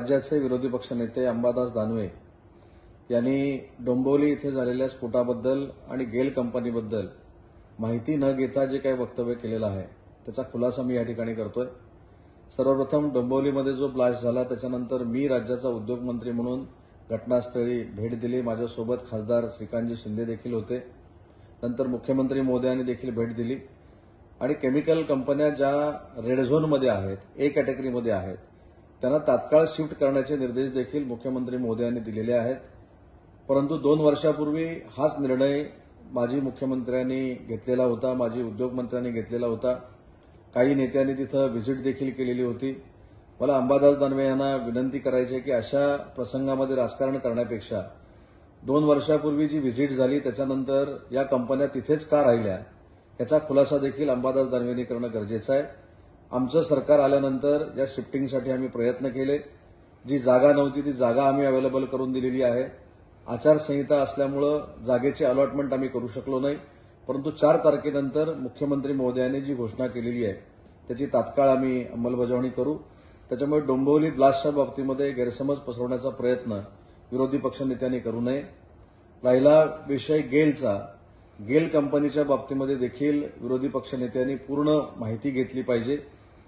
राज्याचे विरोधी पक्षनेते अंबादास दानवे यांनी डोंबिवली इथे झालेल्या स्फोटाबद्दल आणि गेल कंपनीबद्दल माहिती न घेता जे काही वक्तव्य केलेलं आहे त्याचा खुलासा मी या ठिकाणी करतोय। सर्वप्रथम डोंबिवलीमध्ये जो ब्लास्ट झाला त्याच्यानंतर मी राज्याचा उद्योग मंत्री म्हणून घटनास्थळी भेट दिली। माझ्यासोबत खासदार श्रीकांतजी शिंदे देखील होते। नंतर मुख्यमंत्री महोदयांनी देखील भेट दिली आणि केमिकल कंपन्या ज्या रेड झोनमध्ये आहेत, ए कॅटेगरीमध्ये आहेत, त्यांना तात्काळ शिफ्ट करण्याचे निर्देश देखील मुख्यमंत्री महोदयांनी दिलेले आहेत। परंतु 2 वर्षापूर्वी हाच निर्णय माजी मुख्यमंत्र्यांनी घेतलेला होता, माजी उद्योगमंत्र्यांनी घेतलेला होता। काही नेत्यांनी तिथं व्हिजिट देखील केलेली होती। मला अंबादास दानवे यांना विनंती करायची आहे की अशा प्रसंगामध्ये राजकारण करण्यापेक्षा 2 वर्षापूर्वी जी व्हिजिट झाली त्याच्यानंतर या कंपन्या तिथेच का राहिल्या याचा खुलासा देखील अंबादास दानवेंनी करणं गरजेचं आहे। आमचं सरकार आल्यानंतर या शिफ्टिंगसाठी आम्ही प्रयत्न केले। जी जागा नव्हती ती जागा आम्ही अवेलेबल करून दिलेली आहे। आचारसंहिता असल्यामुळे जागेची अलॉटमेंट आम्ही करू शकलो नाही, परंतु 4 तारखेनंतर मुख्यमंत्री महोदयांनी जी घोषणा केलेली आहे त्याची तात्काळ आम्ही अंमलबजावणी करू। त्याच्यामुळे डोंबिवली ब्लास्टच्या बाबतीमध्ये गैरसमज पसरवण्याचा प्रयत्न विरोधी पक्षनेत्यांनी करू नये। राहिला विषय गेलचा, गेल कंपनीच्या बाबतीमध्ये देखील विरोधी पक्षनेत्यांनी पूर्ण माहिती घेतली पाहिजे।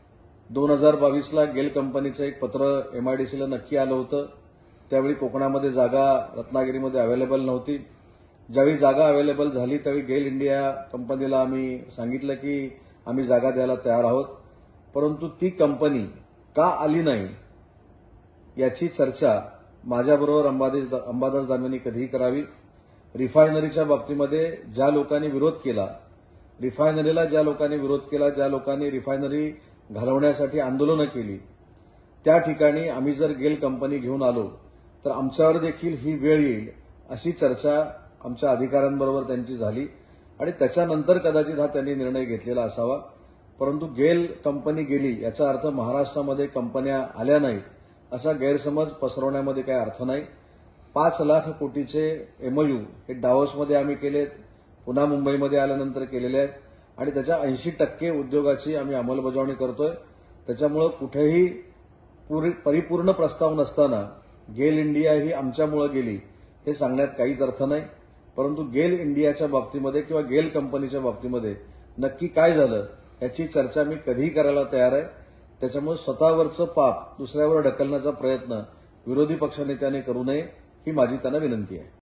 2022ला गेल कंपनीचं एक पत्र एमआयडीसीला नक्की आलं होतं। त्यावेळी कोकणामध्ये जागा रत्नागिरीमध्ये अवेलेबल नव्हती। ज्यावेळी जागा अवेलेबल झाली त्यावेळी गेल इंडिया कंपनीला आम्ही सांगितलं की आम्ही जागा द्यायला तयार आहोत, परंतु ती कंपनी का आली नाही याची चर्चा माझ्याबरोबर अंबादास दानवेंनी कधीही करावी। रिफायनरीच्या बाबतीमध्ये ज्या लोकांनी विरोध केला, रिफायनरीला ज्या लोकांनी विरोध केला, ज्या लोकांनी रिफायनरी घालवण्यासाठी आंदोलनं केली, त्या ठिकाणी आम्ही जर गेल कंपनी घेऊन आलो तर आमच्यावर देखील ही वेळ येईल अशी चर्चा आमच्या अधिकाऱ्यांबरोबर त्यांची झाली आणि त्याच्यानंतर कदाचित हा त्यांनी निर्णय घेतलेला असावा। परंतु गेल कंपनी गेली याचा अर्थ महाराष्ट्रामध्ये कंपन्या आल्या नाहीत असा गैरसमज पसरवण्यामध्ये काही अर्थ नाही। 5 लाख कोटीचे एमओयू हे डावोसमध्ये आम्ही केलेत, पुन्हा मुंबईमध्ये आल्यानंतर केलेले आहेत आणि त्याच्या 80% उद्योगाची आम्ही अंमलबजावणी करतोय। त्याच्यामुळे कुठेही परिपूर्ण प्रस्ताव नसताना गेल इंडिया ही आमच्यामुळे गेली हे सांगण्यात काहीच अर्थ नाही। परंतु गेल इंडियाच्या बाबतीमध्ये किंवा गेल कंपनीच्या बाबतीमध्ये नक्की काय झालं याची चर्चा मी कधीही करायला तयार आहे। त्याच्यामुळे स्वतःवरचं पाप दुसऱ्यावर ढकलण्याचा प्रयत्न विरोधी पक्षनेत्यांनी करू नये ही माझी त्यांना विनंती आहे।